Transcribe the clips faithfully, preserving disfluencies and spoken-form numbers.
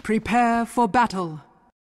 Prepare for battle.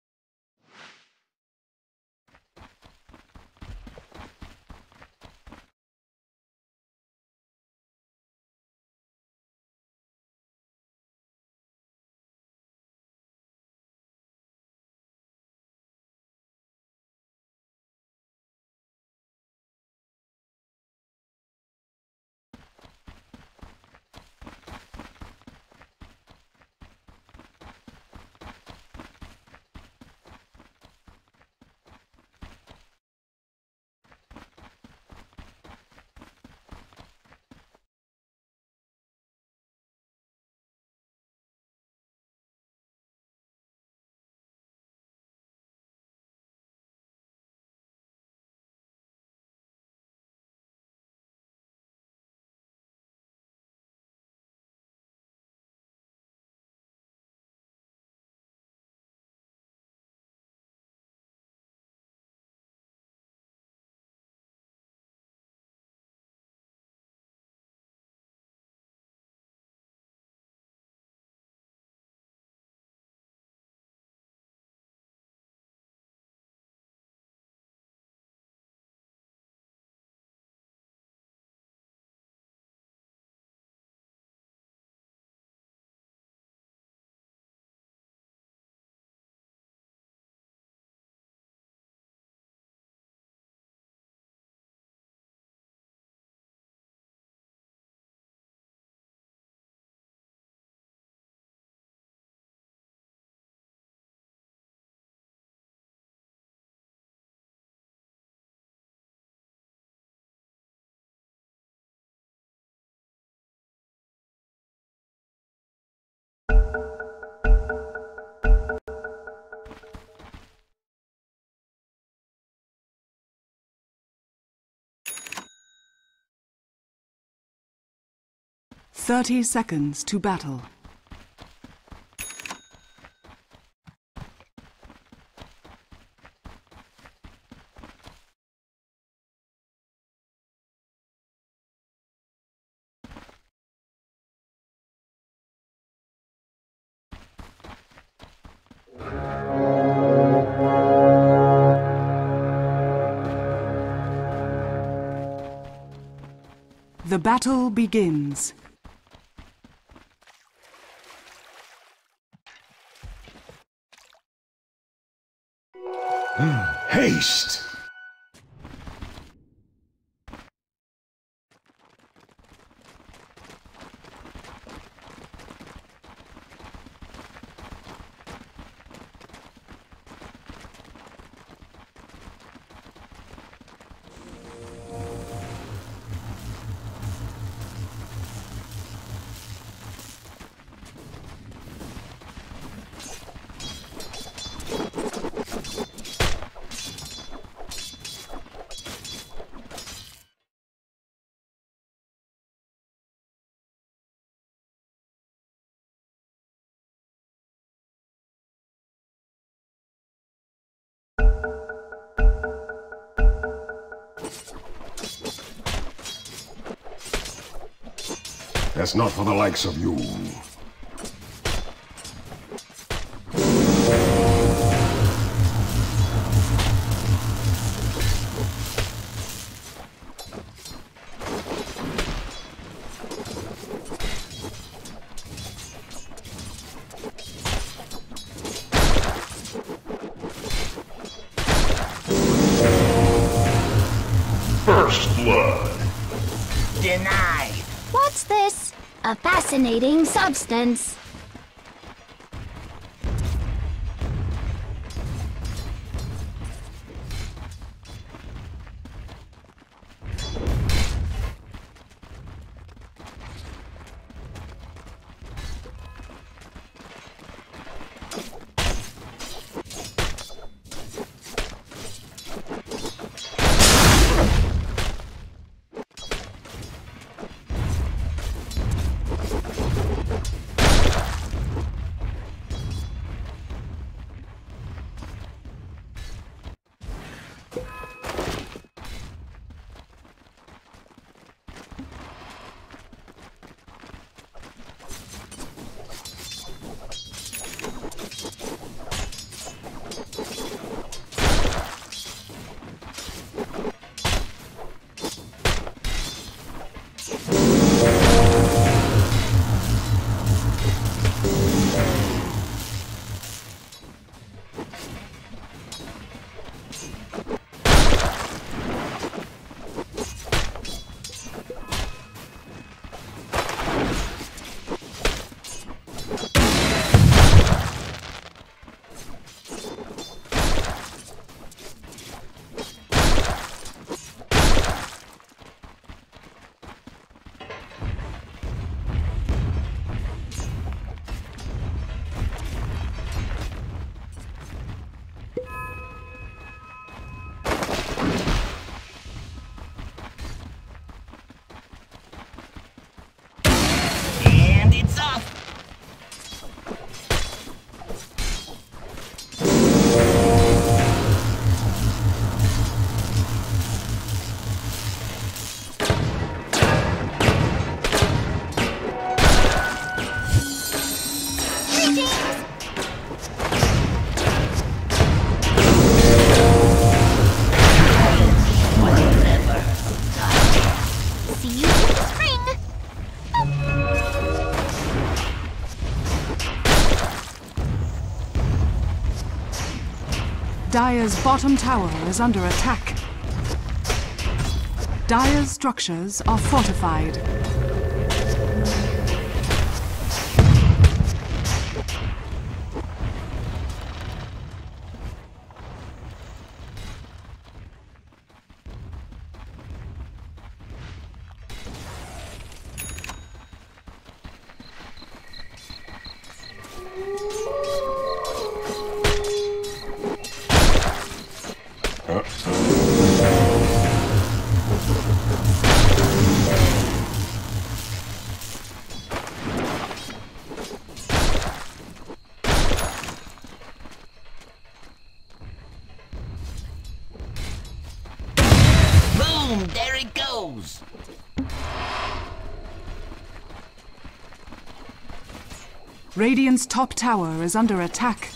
Thirty seconds to battle. The battle begins. Haste! That's not for the likes of you. First blood. Denied. What's this? A fascinating substance. Dire's bottom tower is under attack. Dire's structures are fortified. Boom! There it goes! Radiant's top tower is under attack.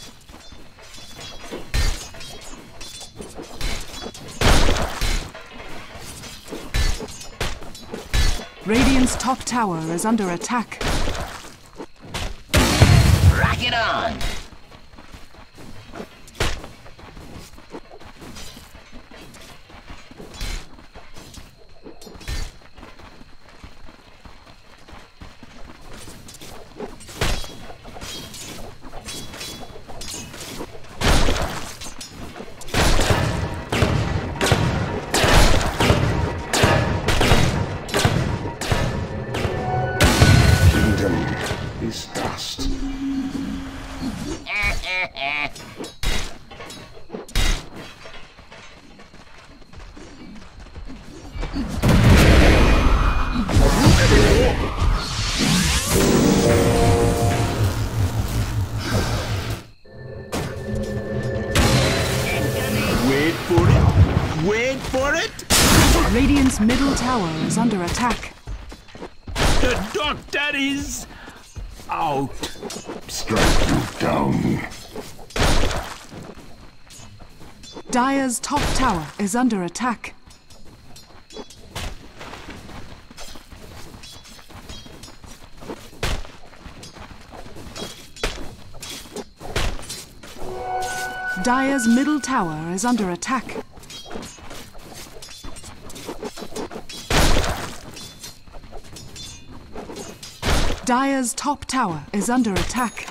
Radiant's top tower is under attack. Rock it on! Is dust. Wait for it! Wait for it! Radiant's middle tower is under attack. The doctor is out. Strike you down. Dire's top tower is under attack. Dire's middle tower is under attack. Dire's top tower is under attack.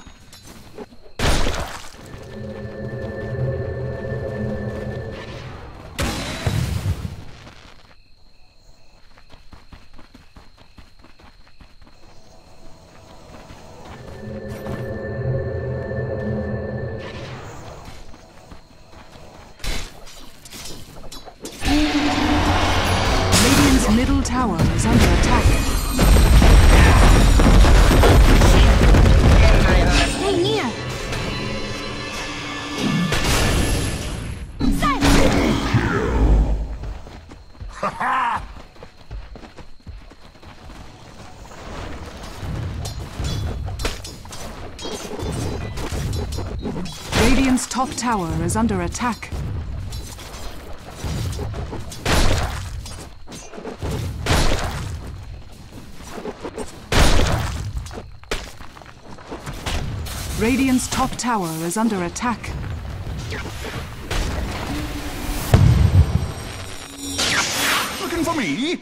Radiant's middle tower is under attack. Stay near. Radiant's top tower is under attack. Radiant's top tower is under attack. Looking for me?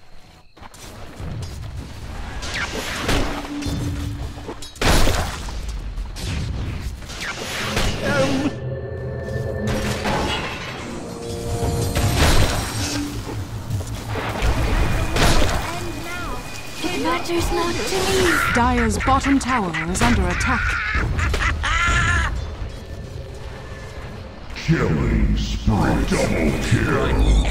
It matters not to me. Dire's bottom tower is under attack. Killing spree. Double kill.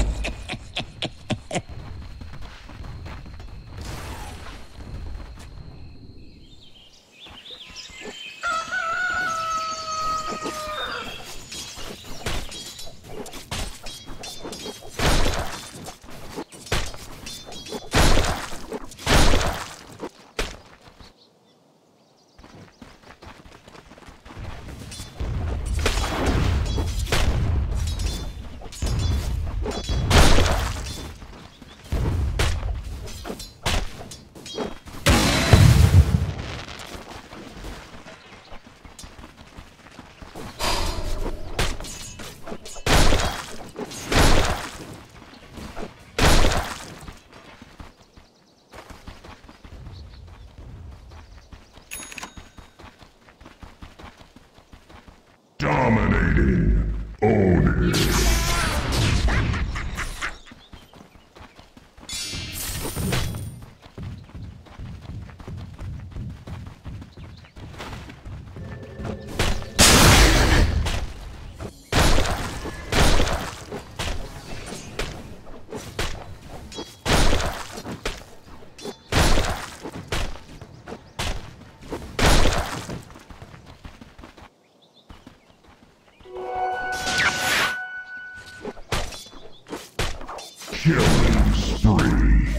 Killing spree.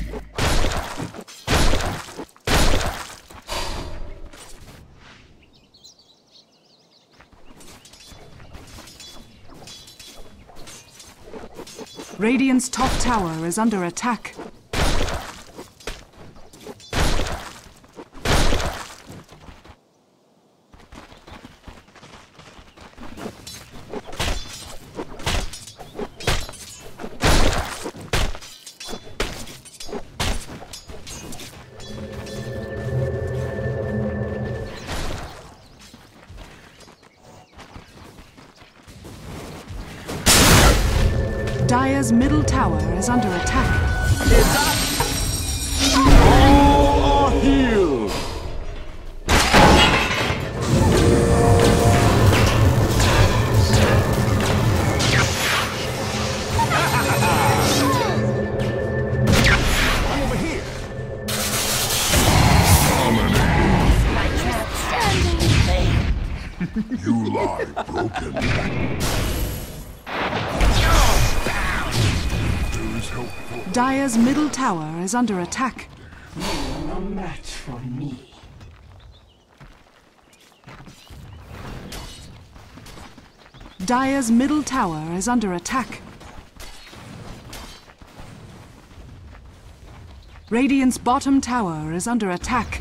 Radiant's top tower is under attack. Dire's middle tower is under attack. All are healed. Over here. My trap standing. You lie broken. There is help for Dire's middle tower is under attack. No match for me. Dire's middle tower is under attack. Radiant's bottom tower is under attack.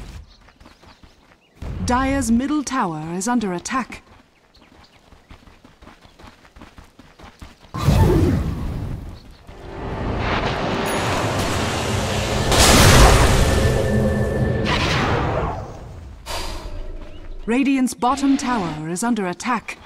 Dire's middle tower is under attack. Radiant's bottom tower is under attack.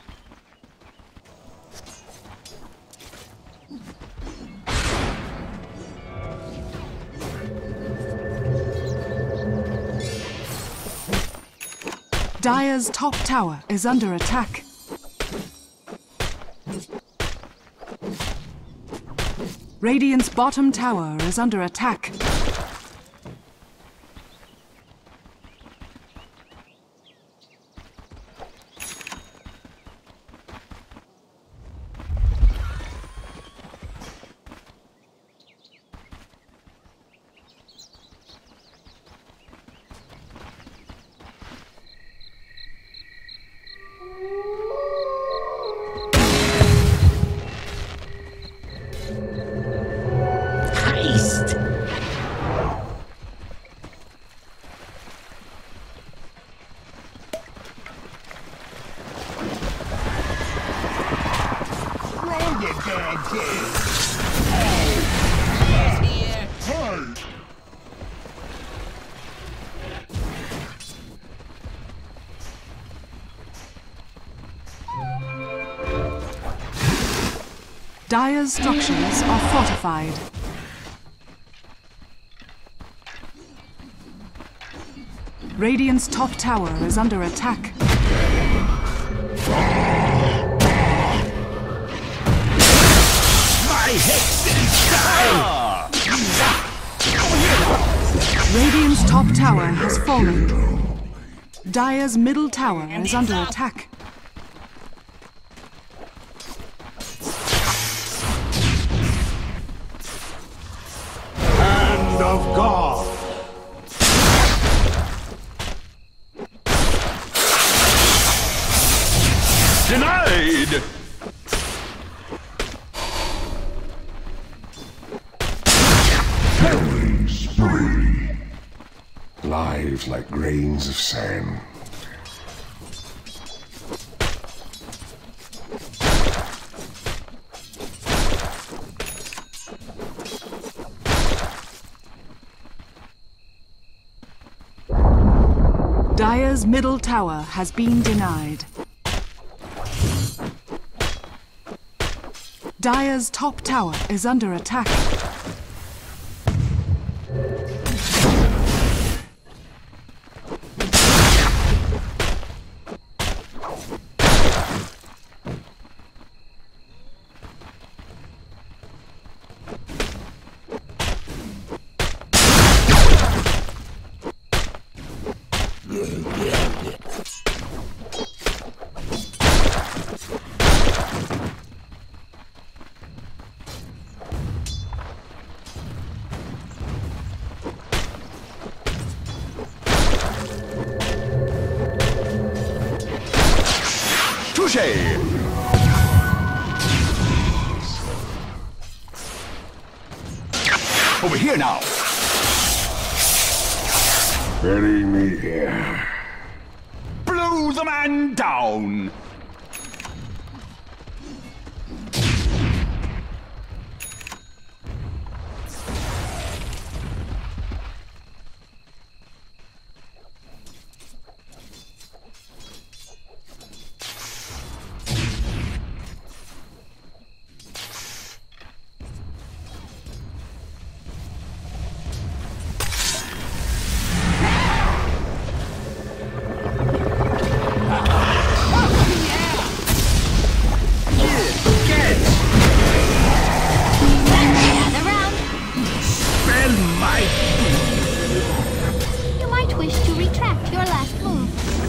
Dire's top tower is under attack. Radiant's bottom tower is under attack. Heist. Roll the damn thing. Who's here? Hey! Dire's structures are fortified. Radiant's top tower is under attack. My hex is style. Radiant's top tower has fallen. Dire's middle tower is under attack. Hand of God. Denied. Killing spree. Lives like grains of sand. Dire's middle tower has been denied. Dire's top tower is under attack. Touché! Over here now! Bury me here. Blow the man down! Gather round. Spell my... You might wish to retract your last move.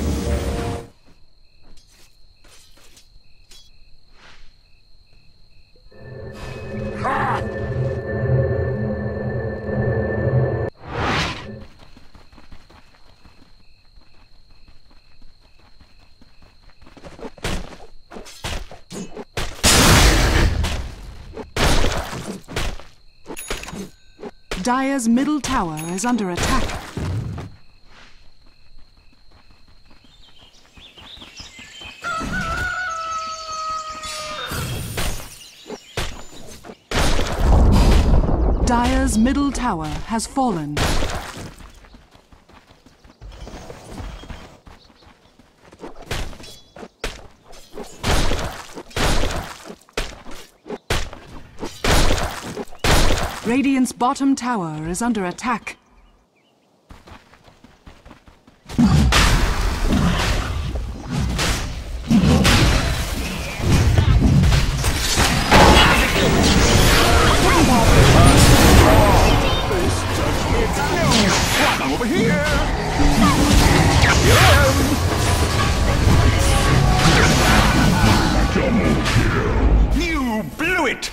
Dire's middle tower is under attack. Dire's middle tower has fallen. Radiant's bottom tower is under attack. Come over here! Double kill. You blew it!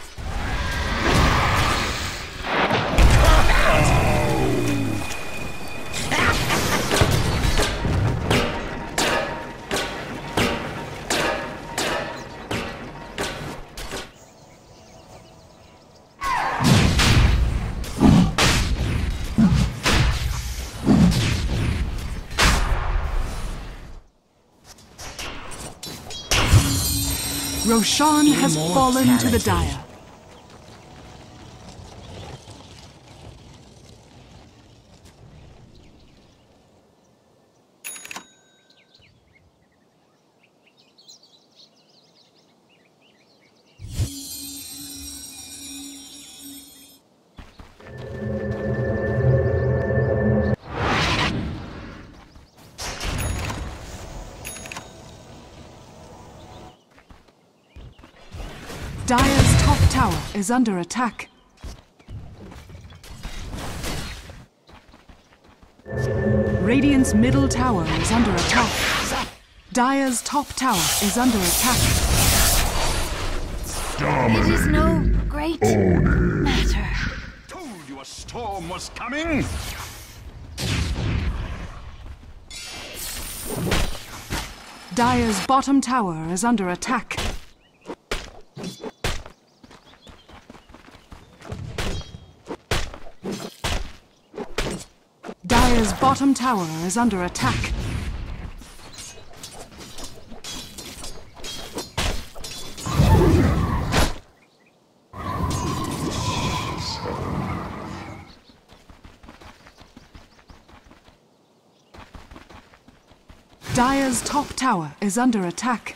Roshan has fallen to the Dire. Dire's top tower is under attack. Radiant's middle tower is under attack. Dire's top tower is under attack. It is no great matter. Told you a storm was coming! Dire's bottom tower is under attack. Dire's bottom tower is under attack. Dire's top tower is under attack.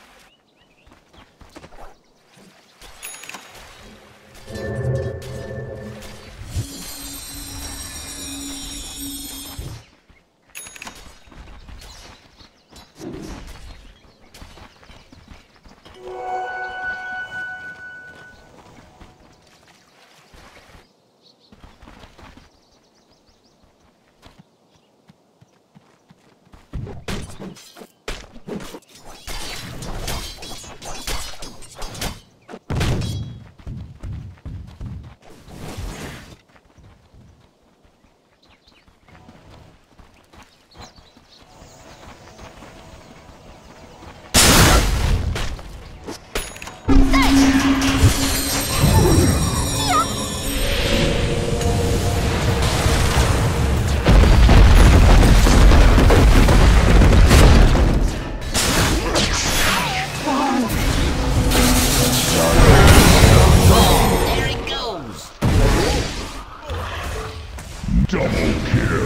Double kill.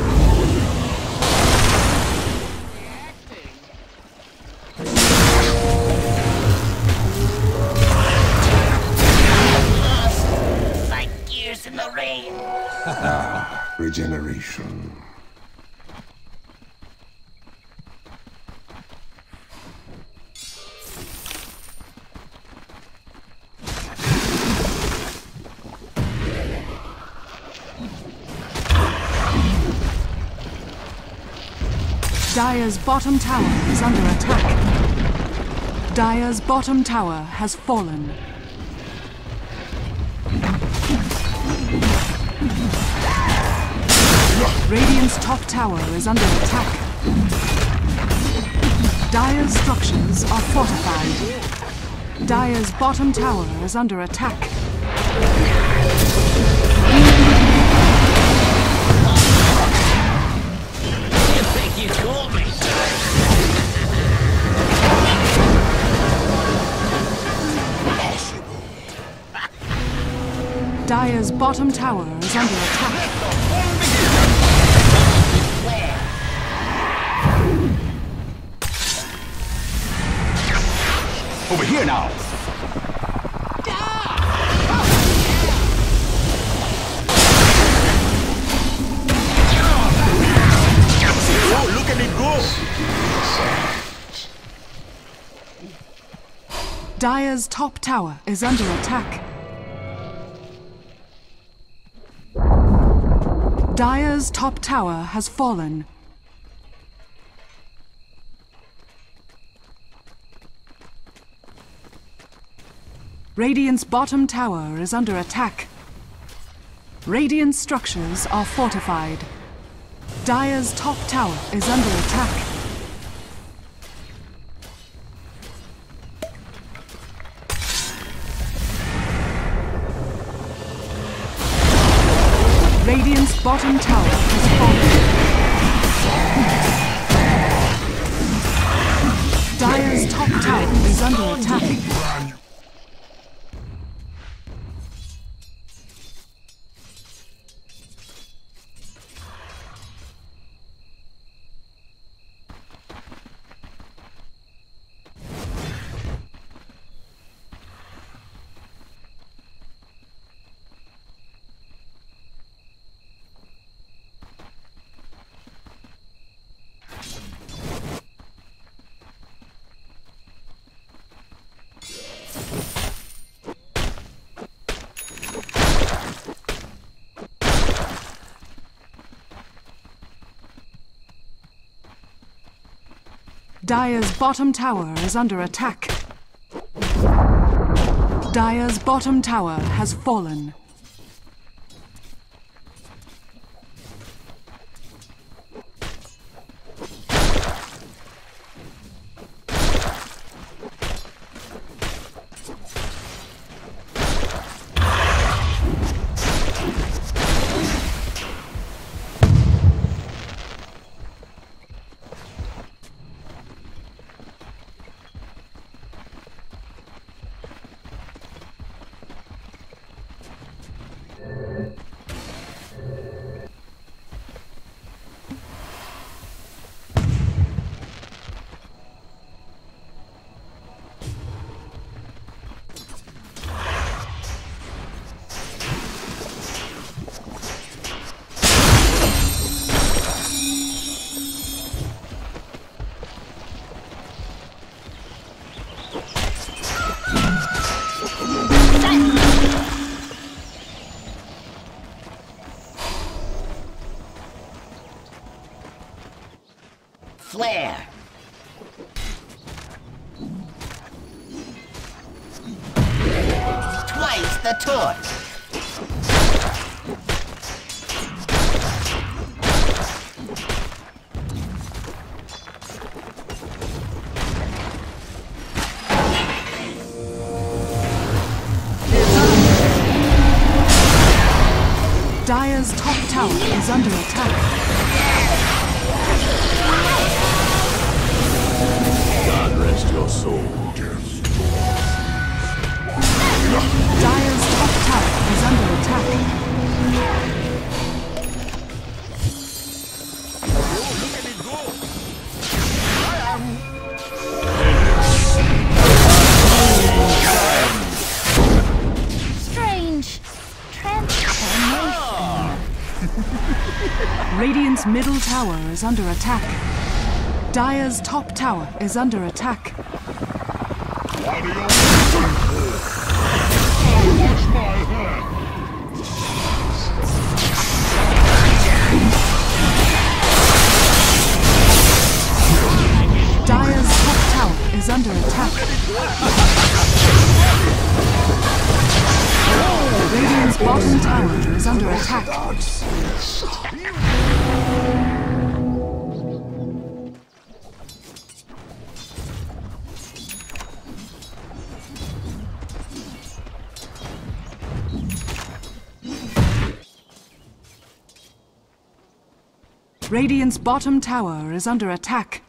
Like years in the rain. Regeneration. Dire's bottom tower is under attack. Dire's bottom tower has fallen. Radiant's top tower is under attack. Dire's structures are fortified. Dire's bottom tower is under attack. You think you fooled me? Dire's bottom tower is under attack. Over here now. Oh, look at it go! Dire's top tower is under attack. Dire's top tower has fallen. Radiant's bottom tower is under attack. Radiant's structures are fortified. Dire's top tower is under attack. Radiant's bottom tower has fallen. Dire's top tower is under attack. Dire's bottom tower is under attack. Dire's bottom tower has fallen. Flare. Twice the torch. Dire's top tower is under attack. God rest your soul. Dire's top tower is under attack. Radiant's middle tower is under attack. Dire's top tower is under attack. What are you waiting for? Watch my hand! Dire's top tower is under attack. Radiant's bottom tower is under attack. Radiant's bottom tower is under attack.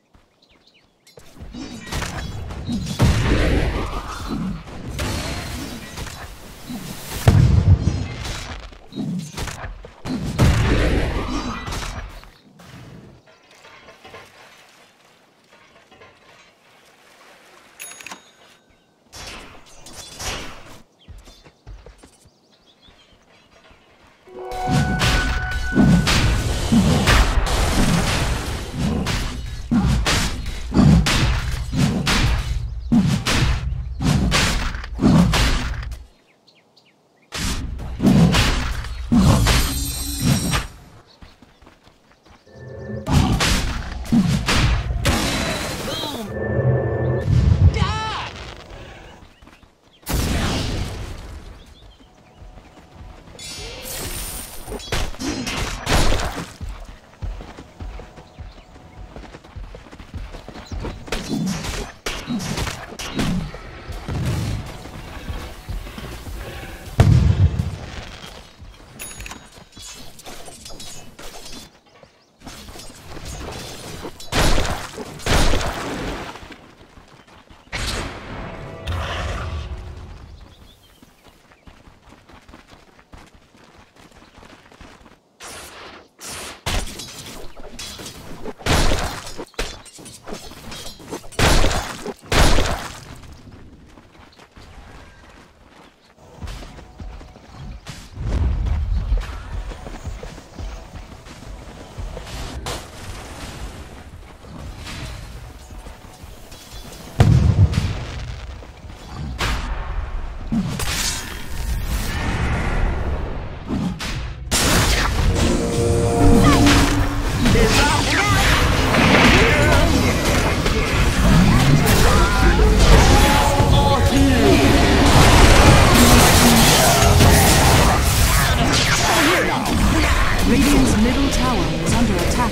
Radiant's middle tower is under attack.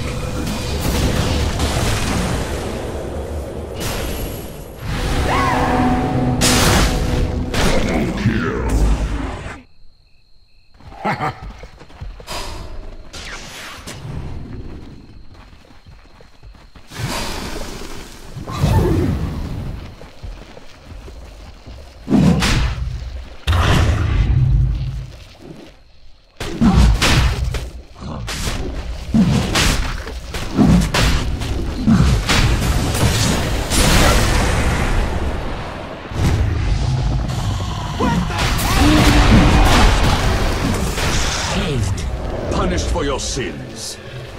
Double kill. Punished for your sins.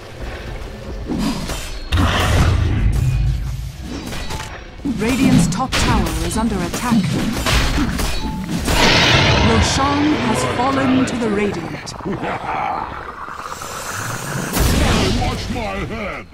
Radiant's top tower is under attack. Roshan has fallen to the Radiant. Watch my head.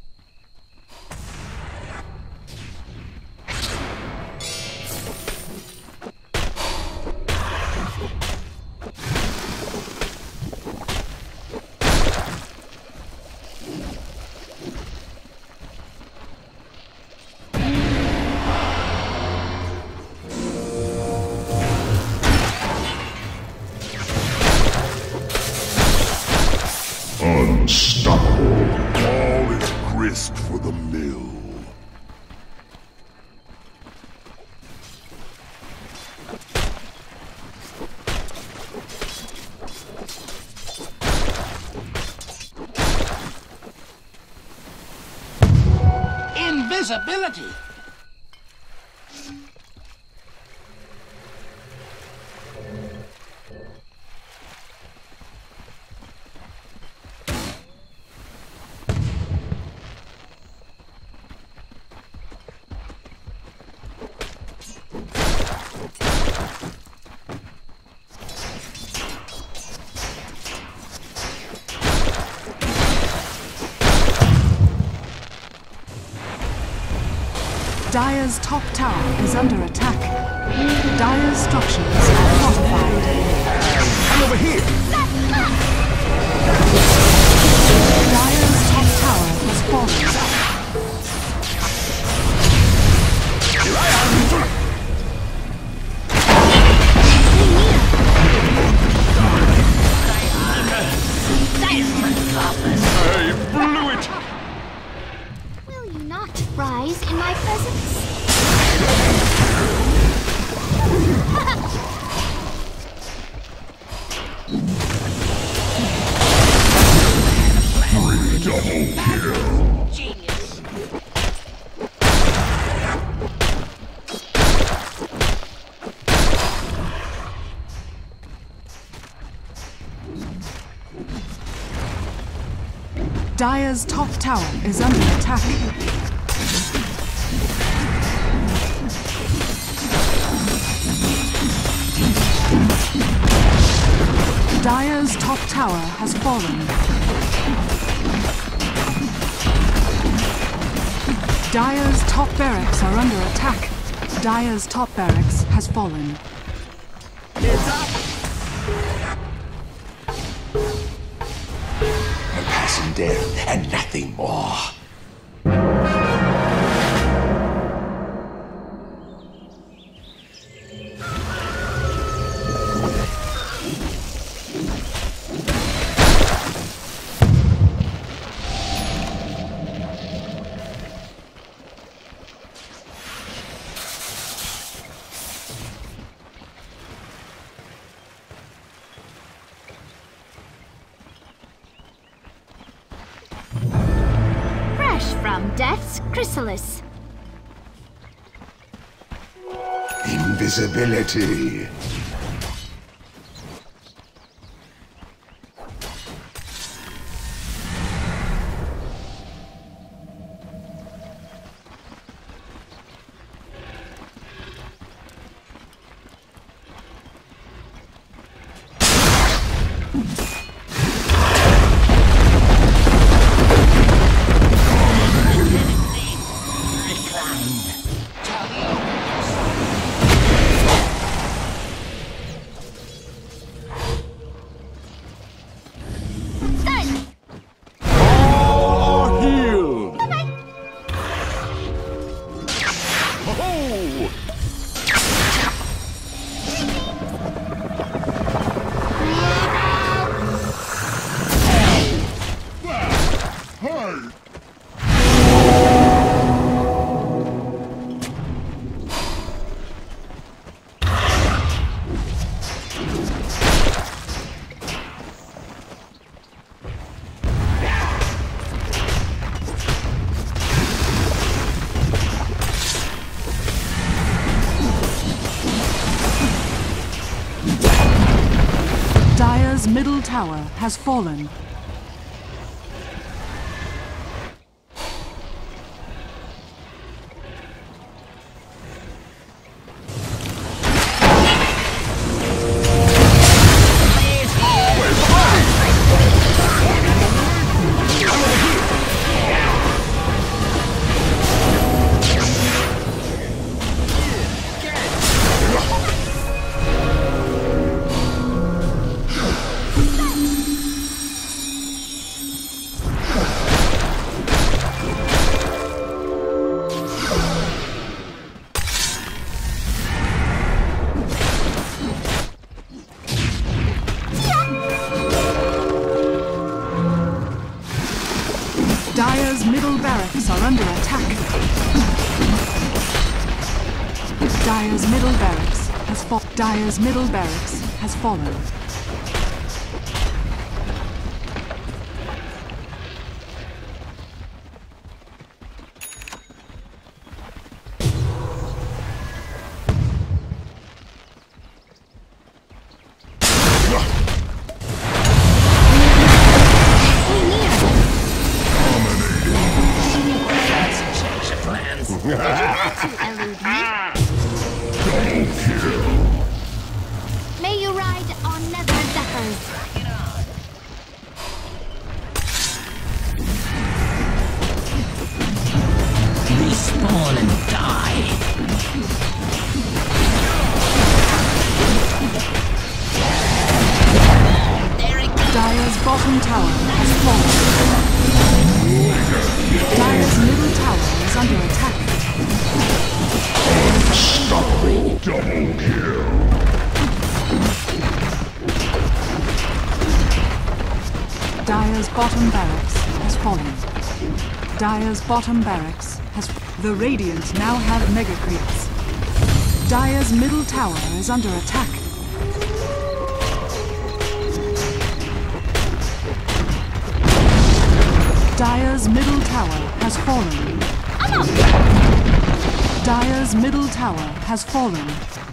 Unstoppable. All is grist for the mill. Invisibility! Dire's top tower is under attack. Dire's structures are fortified. I'm over here. Dire's top tower has fallen. Here I am. I blew it. Will you not rise in my presence? Double kill. Genius. Dire's top tower is under attack. Dire's top tower has fallen. Dire's top barracks are under attack. Dire's top barracks has fallen. It's up. A passing death and nothing more. From Death's Chrysalis. Invisibility. Dire's middle tower has fallen. Dire's middle barracks are under attack. Dire's middle barracks has fallen. Dire's middle barracks has fallen. May you ride on bottom tower has fallen. Dire's middle tower is under attack. Double kill. Dire's bottom barracks has fallen. Dire's bottom barracks has... The Radiant now have mega creeps. Dire's middle tower is under attack. Dire's middle tower has fallen. Dire's middle tower has fallen.